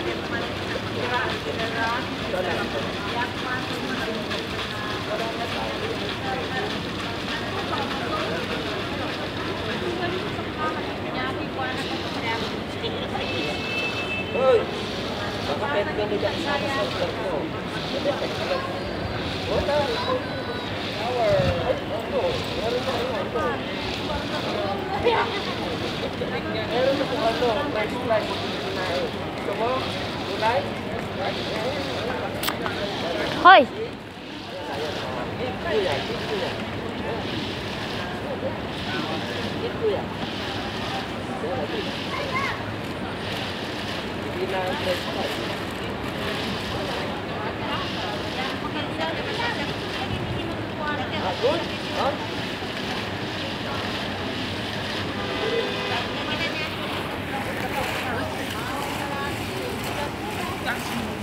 Hoy! Baka pwede ka nila isama sa vlog mo. Wala. Power. Ano? Meron na ano? Meron na kung ano. Nice flight. Gusto mo? Kulay? Hoy! Ito yan. Ito yan. Ito yan. Hindi na ang nice flight. Good? Huh? That's